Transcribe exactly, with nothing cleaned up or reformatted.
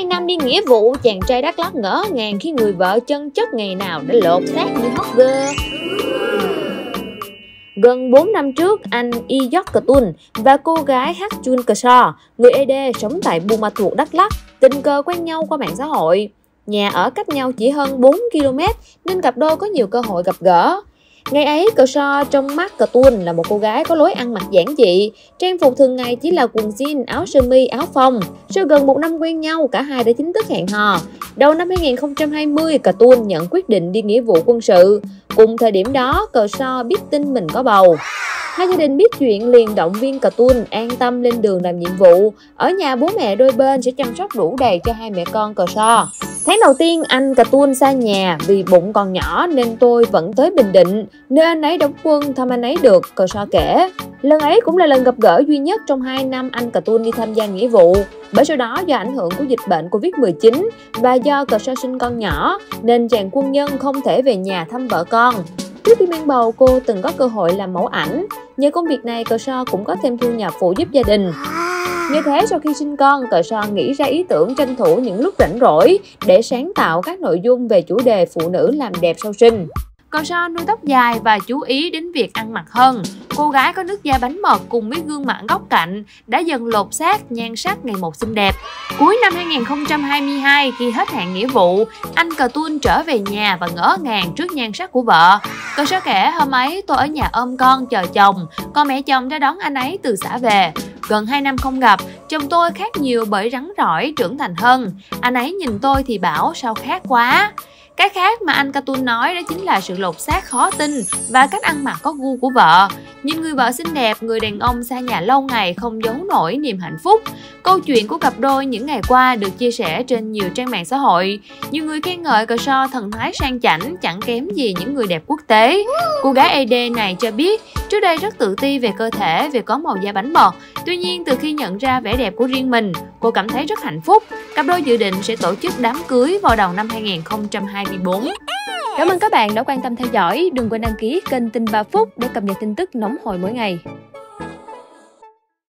năm đi nghĩa vụ, chàng trai Đắk Lắk ngỡ ngàng khi người vợ chân chất ngày nào đã lột xác như hot girl. Gần bốn năm trước, anh Iyok Katun và cô gái Hakjun Kershaw, người ê đê sống tại Buôn Ma Thuột, Đắk Lắk, tình cờ quen nhau qua mạng xã hội. Nhà ở cách nhau chỉ hơn bốn ki lô mét nên cặp đôi có nhiều cơ hội gặp gỡ. Ngày ấy, Kershaw trong mắt Katun là một cô gái có lối ăn mặc giản dị, trang phục thường ngày chỉ là quần jean, áo sơ mi, áo phông. Sau gần một năm quen nhau, cả hai đã chính thức hẹn hò. Đầu năm hai nghìn không trăm hai mươi, Katun nhận quyết định đi nghĩa vụ quân sự. Cùng thời điểm đó, Kershaw biết tin mình có bầu. Hai gia đình biết chuyện liền động viên Katun an tâm lên đường làm nhiệm vụ. Ở nhà bố mẹ đôi bên sẽ chăm sóc đủ đầy cho hai mẹ con Kershaw. Tháng đầu tiên, anh Katun xa nhà vì bụng còn nhỏ nên tôi vẫn tới Bình Định, nơi anh ấy đóng quân thăm anh ấy được, Kershaw kể. Lần ấy cũng là lần gặp gỡ duy nhất trong hai năm anh Katun đi tham gia nghĩa vụ. Bởi sau đó do ảnh hưởng của dịch bệnh Covid mười chín và do Kershaw sinh con nhỏ nên chàng quân nhân không thể về nhà thăm vợ con. Trước khi mang bầu, cô từng có cơ hội làm mẫu ảnh. Nhờ công việc này, Kershaw cũng có thêm thu nhập phụ giúp gia đình. Như thế, sau khi sinh con, Kershaw nghĩ ra ý tưởng tranh thủ những lúc rảnh rỗi để sáng tạo các nội dung về chủ đề phụ nữ làm đẹp sau sinh. Kershaw nuôi tóc dài và chú ý đến việc ăn mặc hơn. Cô gái có nước da bánh mật cùng với gương mặt góc cạnh đã dần lột xác, nhan sắc ngày một xinh đẹp. Cuối năm hai nghìn không trăm hai mươi hai, khi hết hạn nghĩa vụ, anh Katun trở về nhà và ngỡ ngàng trước nhan sắc của vợ. Kershaw kể, hôm ấy tôi ở nhà ôm con chờ chồng, còn mẹ chồng ra đón anh ấy từ xã về. Gần hai năm không gặp, chồng tôi khác nhiều bởi rắn rỏi, trưởng thành hơn. Anh ấy nhìn tôi thì bảo sao khác quá. Cái khác mà anh Katun nói đó chính là sự lột xác khó tin và cách ăn mặc có gu của vợ. Nhìn người vợ xinh đẹp, người đàn ông xa nhà lâu ngày không giấu nổi niềm hạnh phúc. Câu chuyện của cặp đôi những ngày qua được chia sẻ trên nhiều trang mạng xã hội. Nhiều người khen ngợi Kershaw thần thái sang chảnh, chẳng kém gì những người đẹp quốc tế. Cô gái ê đê này cho biết trước đây rất tự ti về cơ thể vì có màu da bánh mật. Tuy nhiên, từ khi nhận ra vẻ đẹp của riêng mình, cô cảm thấy rất hạnh phúc. Cặp đôi dự định sẽ tổ chức đám cưới vào đầu năm hai nghìn không trăm hai mươi tư. Cảm ơn các bạn đã quan tâm theo dõi. Đừng quên đăng ký kênh Tin ba Phút để cập nhật tin tức nóng hổi mỗi ngày.